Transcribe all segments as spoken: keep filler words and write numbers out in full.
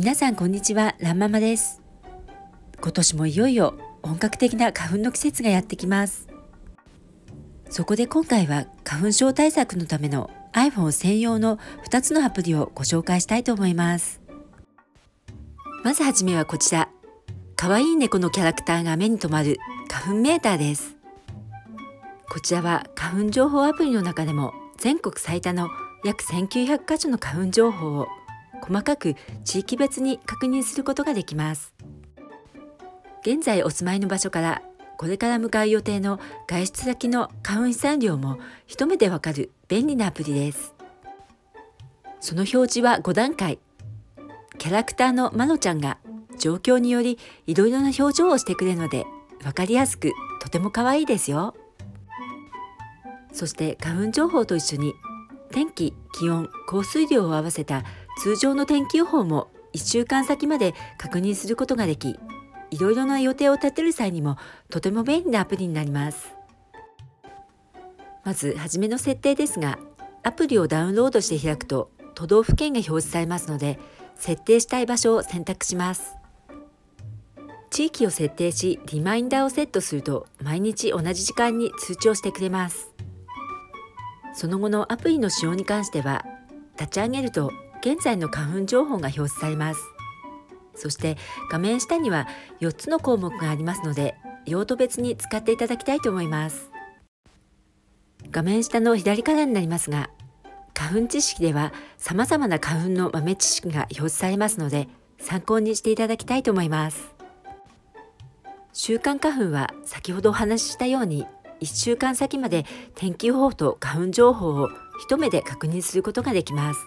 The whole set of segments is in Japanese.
皆さんこんにちは、ランママです。今年もいよいよ本格的な花粉の季節がやってきます。そこで今回は花粉症対策のための iPhone 専用のふたつのアプリをご紹介したいと思います。まずはじめはこちら、かわいい猫のキャラクターが目に留まる花粉メーターです。こちらは花粉情報アプリの中でも全国最多の約せんきゅうひゃくかしょの花粉情報を細かく地域別に確認することができます。現在お住まいの場所からこれから向かう予定の外出先の花粉飛散量も一目でわかる便利なアプリです。その表示はごだんかい。キャラクターのまのちゃんが状況によりいろいろな表情をしてくれるのでわかりやすくとても可愛いですよ。そして花粉情報と一緒に天気、気温、降水量を合わせた通常の天気予報もいっしゅうかんさきまで確認することができ、いろいろな予定を立てる際にもとても便利なアプリになります。まずはじめの設定ですが、アプリをダウンロードして開くと都道府県が表示されますので、設定したい場所を選択します。地域を設定し、リマインダーをセットすると毎日同じ時間に通知をしてくれます。その後のアプリの使用に関しては、立ち上げると現在の花粉情報が表示されます。そして画面下にはよっつの項目がありますので、用途別に使っていただきたいと思います。画面下の左からになりますが、花粉知識では様々な花粉の豆知識が表示されますので、参考にしていただきたいと思います。週間花粉は先ほどお話ししたように、いっしゅうかんさきまで天気予報と花粉情報を一目で確認することができます。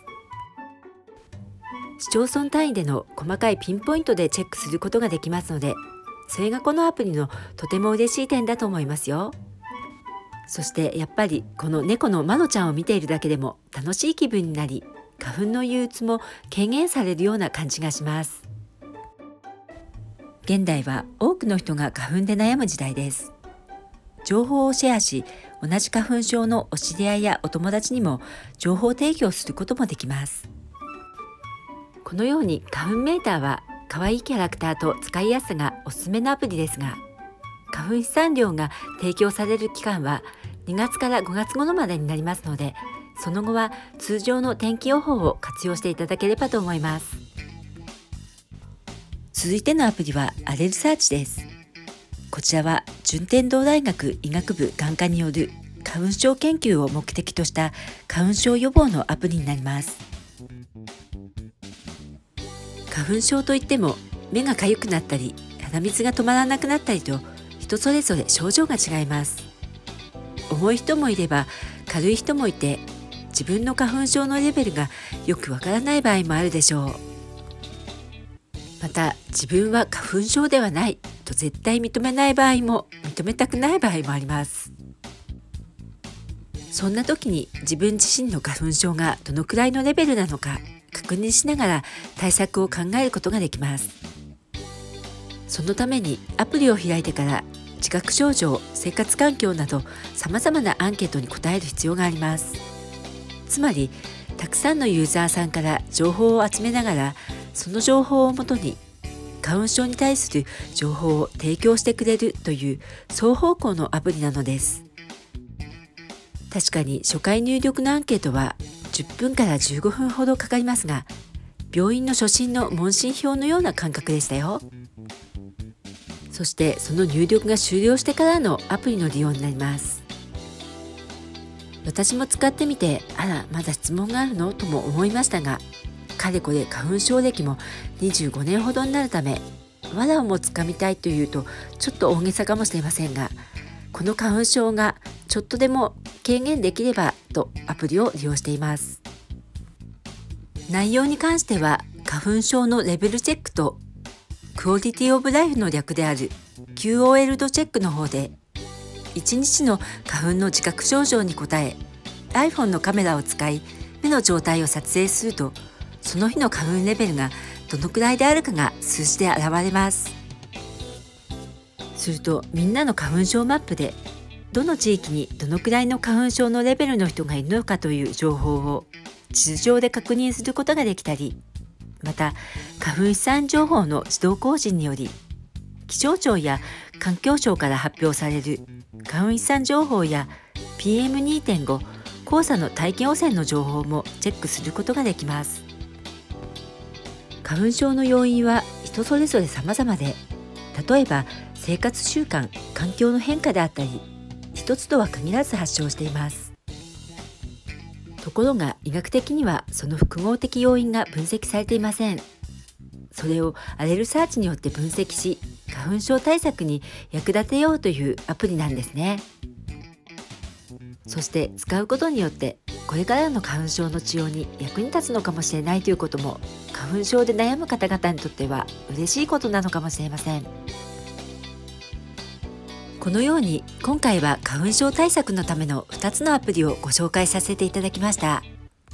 市町村単位での細かいピンポイントでチェックすることができますので、それがこのアプリのとても嬉しい点だと思いますよ。そしてやっぱりこの猫のまのちゃんを見ているだけでも楽しい気分になり、花粉の憂鬱も軽減されるような感じがします。現代は多くの人が花粉で悩む時代です。情報をシェアし、同じ花粉症のお知り合いやお友達にも情報提供することもできます。このように花粉メーターは可愛いキャラクターと使いやすさがおすすめのアプリですが、花粉飛散量が提供される期間はにがつからごがつ頃までになりますので、その後は通常の天気予報を活用していただければと思います。続いてのアプリはアレルサーチです。こちらは順天堂大学医学部眼科による花粉症研究を目的とした花粉症予防のアプリになります。花粉症といっても目がかゆくなったり鼻水が止まらなくなったりと、人それぞれ症状が違います。重い人もいれば軽い人もいて、自分の花粉症のレベルがよくわからない場合もあるでしょう。また自分は花粉症ではないと絶対認めない場合も、認めたくない場合もあります。そんな時に自分自身の花粉症がどのくらいのレベルなのか確認しながら対策を考えることができます。そのためにアプリを開いてから自覚症状、生活環境など様々なアンケートに答える必要があります。つまりたくさんのユーザーさんから情報を集めながら、その情報をもとに花粉症に対する情報を提供してくれるという双方向のアプリなのです。確かに初回入力のアンケートはじゅっぷんからじゅうごふんほどかかりますが、病院の初診の問診票のような感覚でしたよ。そしてその入力が終了してからのアプリの利用になります。私も使ってみて、あらまだ質問があるのとも思いましたが、かれこれ花粉症歴もにじゅうごねんほどになるため、藁をもつかみたいというとちょっと大げさかもしれませんが、この花粉症がちょっとでも軽減できればとアプリを利用しています。内容に関しては花粉症のレベルチェックとクオリティオブライフの略である キューオーエル 度チェックの方で、いちにちの花粉の自覚症状に応え iPhone のカメラを使い目の状態を撮影すると、その日の花粉レベルがどのくらいであるかが数字で現れます。するとみんなの花粉症マップでどの地域にどのくらいの花粉症のレベルの人がいるのかという情報を地図上で確認することができたり、 また花粉飛散情報の自動更新により、気象庁や環境省から発表される花粉飛散情報や ピーエムにてんご 黄砂の大気汚染の情報もチェックすることができます。花粉症の要因は人それぞれ様々で、例えば生活習慣、環境の変化であったり、一つとは限らず発症しています。ところが医学的にはその複合的要因が分析されていません。それをアレルサーチによって分析し、花粉症対策に役立てようというアプリなんですね。そして使うことによってこれからの花粉症の治療に役に立つのかもしれないということも、花粉症で悩む方々にとっては嬉しいことなのかもしれません。このように今回は花粉症対策のためのふたつのアプリをご紹介させていただきました。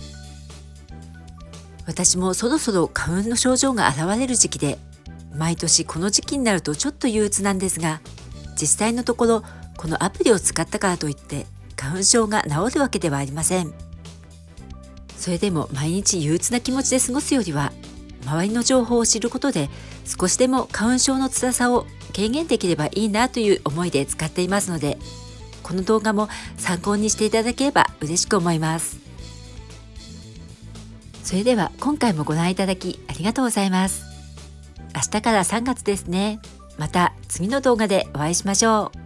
私もそろそろ花粉の症状が現れる時期で、毎年この時期になるとちょっと憂鬱なんですが、実際のところこのアプリを使ったからといって花粉症が治るわけではありません。それでも毎日憂鬱な気持ちで過ごすよりは、周りの情報を知ることで少しでも花粉症の辛さを軽減できればいいなという思いで使っていますので、この動画も参考にしていただければ嬉しく思います。それでは今回もご覧いただきありがとうございます。明日からさんがつですね。また次の動画でお会いしましょう。